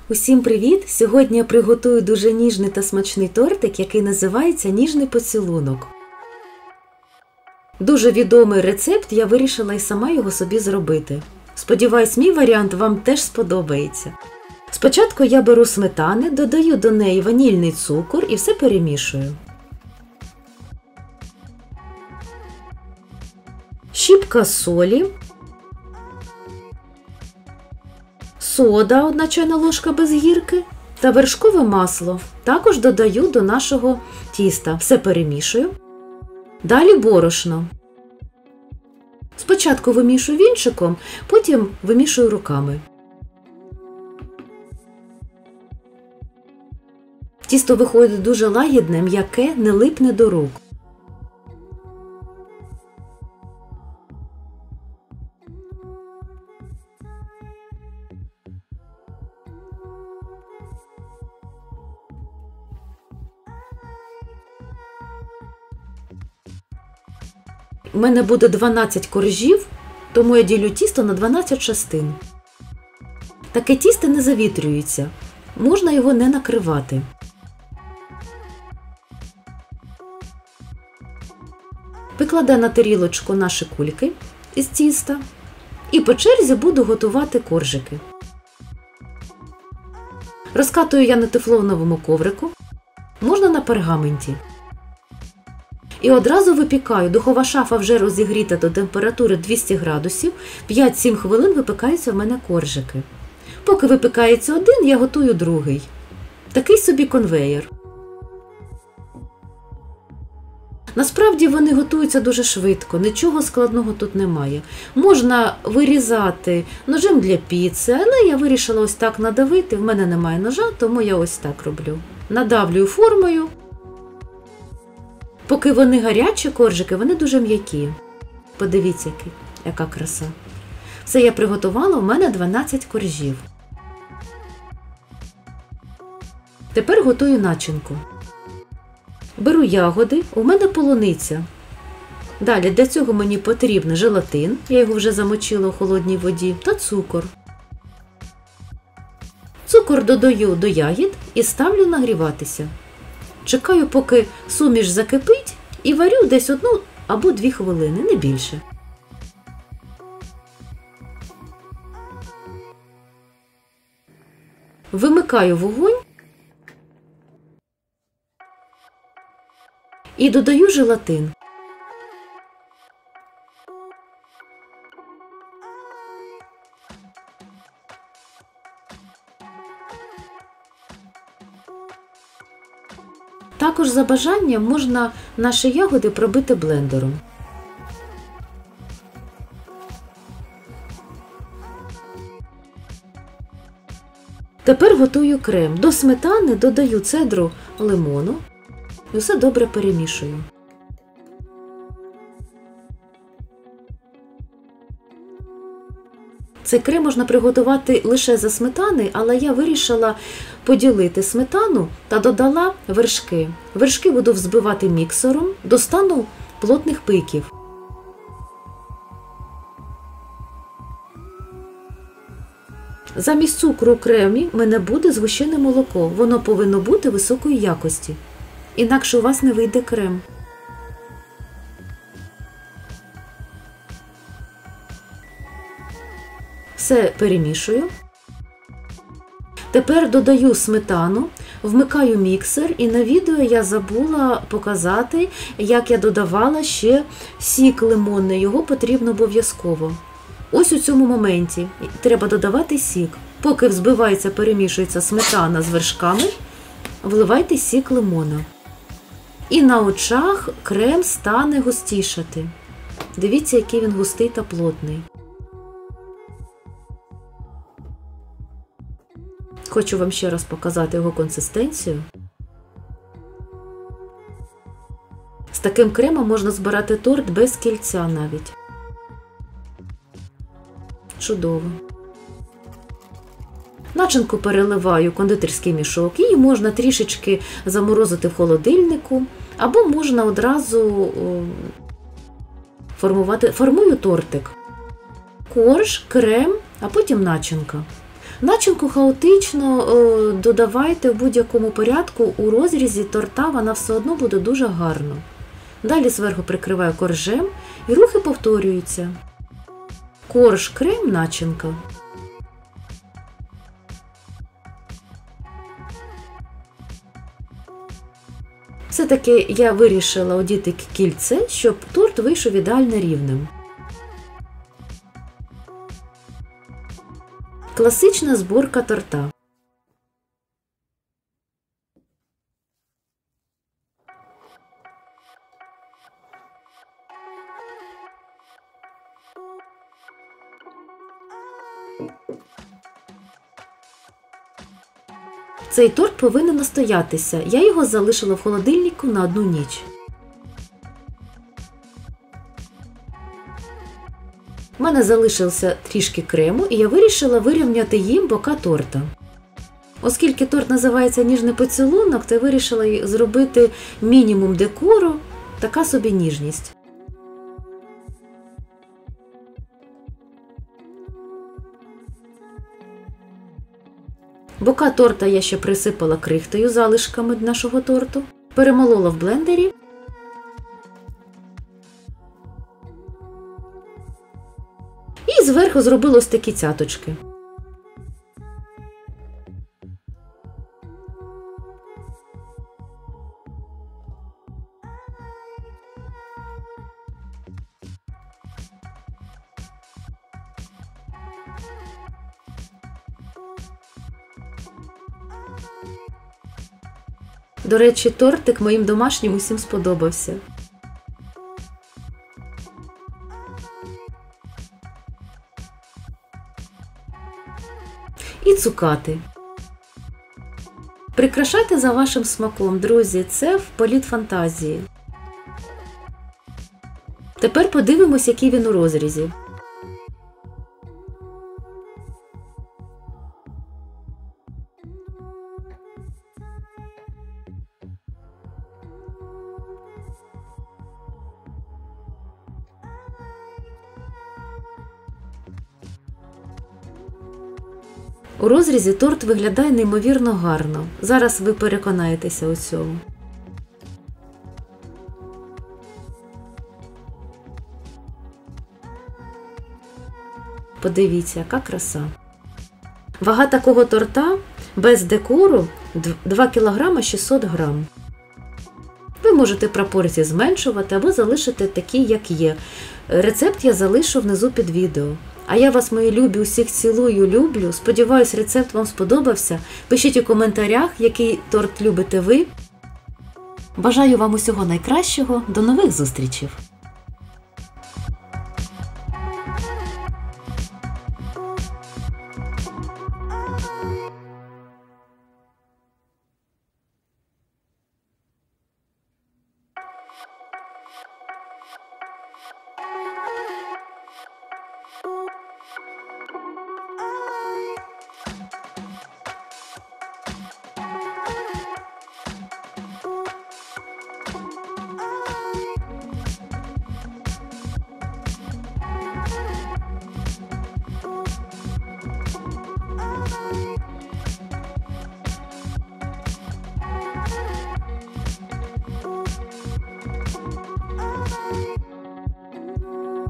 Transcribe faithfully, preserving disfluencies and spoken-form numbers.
Усім привіт! Сьогодні я приготую дуже ніжний та смачний тортик, який називається «Ніжний поцілунок». Дуже відомий рецепт, я вирішила і сама його собі зробити. Сподіваюсь, мій варіант вам теж сподобається. Спочатку я беру сметани, додаю до неї ванільний цукор і все перемішую. Щіпка солі. Сода, одна чайна ложка без гірки та вершкове масло. Також додаю до нашого тіста. Все перемішую. Далі борошно. Спочатку вимішую вінчиком, потім вимішую руками. Тісто виходить дуже лагідне, м'яке, не липне до рук. У мене буде дванадцять коржів, тому я ділю тісто на дванадцять частин. Таке тісто не завітрюється, можна його не накривати. Викладаю на тарілочку наші кульки із тіста і по черзі буду готувати коржики. Розкатую я на тефлоновому коврику, можна на пергаменті. І одразу випікаю. Духова шафа вже розігріта до температури двісті градусів. п'ять-сім хвилин випікаються в мене коржики. Поки випікається один, я готую другий. Такий собі конвеєр. Насправді вони готуються дуже швидко, нічого складного тут немає. Можна вирізати ножем для піци, але я вирішила ось так надавити. В мене немає ножа, тому я ось так роблю. Надавлюю формою. Поки вони гарячі коржики, вони дуже м'які. Подивіться, яка краса. Все я приготувала, у мене дванадцять коржів. Тепер готую начинку. Беру ягоди, у мене полуниця. Далі для цього мені потрібен желатин, я його вже замочила у холодній воді, та цукор. Цукор додаю до ягід і ставлю нагріватися. Чекаю, поки суміш закипить, і варю десь одну або дві хвилини, не більше. Вимикаю вогонь і додаю желатин. Також за бажанням можна наші ягоди пробити блендером. Тепер готую крем. До сметани додаю цедру лимону і все добре перемішую. Цей крем можна приготувати лише за сметани, але я вирішила поділити сметану та додала вершки. Вершки буду взбивати міксером до стану плотних пиків. Замість цукру у кремі в мене буде згущене молоко. Воно повинно бути високої якості. Інакше у вас не вийде крем. Все перемішую. Тепер додаю сметану, вмикаю міксер, і на відео я забула показати, як я додавала ще сік лимонний, його потрібно обов'язково. Ось у цьому моменті треба додавати сік. Поки взбивається, перемішується сметана з вершками, вливайте сік лимона. І на очах крем стане густішати. Дивіться, який він густий та плотний. Хочу вам ще раз показати його консистенцію. З таким кремом можна збирати торт без кільця навіть. Чудово. Начинку переливаю в кондитерський мішок. Її можна трішечки заморозити в холодильнику, або можна одразу формувати. Формую тортик. Корж, крем, а потім начинка. Начинку хаотично о, додавайте в будь-якому порядку, у розрізі торта вона все одно буде дуже гарно. Далі зверху прикриваю коржем і рухи повторюються. Корж, крем, начинка. Все-таки я вирішила одіти кільце, щоб торт вийшов ідеально рівним. Класична зборка торта. Цей торт повинен настоятися. Я його залишила в холодильнику на одну ніч. У мене залишився трішки крему, і я вирішила вирівняти їм бока торта. Оскільки торт називається ніжний поцілунок, то я вирішила зробити мінімум декору, така собі ніжність. Бока торта я ще присипала крихтою, залишками нашого торту, перемолола в блендері. І зверху зробила ось такі цяточки. До речі, тортик моїм домашнім усім сподобався. І цукати. Прикрашайте за вашим смаком, друзі, це в політ фантазії. Тепер подивимось, який він у розрізі. У розрізі торт виглядає неймовірно гарно. Зараз ви переконаєтеся у цьому. Подивіться, яка краса. Вага такого торта без декору два кілограми шістсот грам. Ви можете пропорції зменшувати або залишити такі, як є. Рецепт я залишу внизу під відео. А я вас, мої любі, усіх цілую, люблю. Сподіваюсь, рецепт вам сподобався. Пишіть у коментарях, який торт любите ви. Бажаю вам усього найкращого. До нових зустрічей!